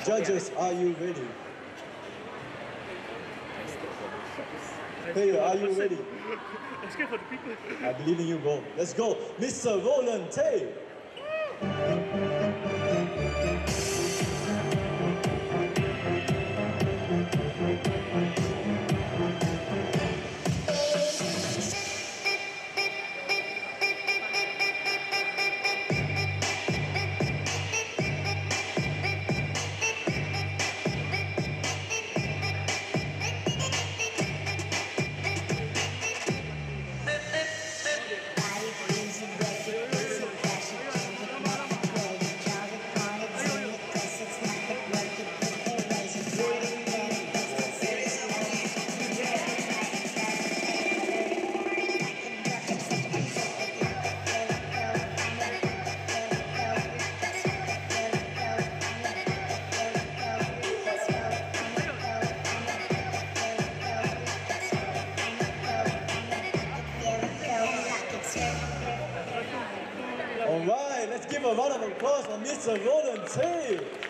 Judges, are you ready? Hey, are you ready? I'm scared for the people. I believe in you, bro. Let's go. Mr. Roland Tay. All right, let's give a round of applause for Mr. Roland Tay.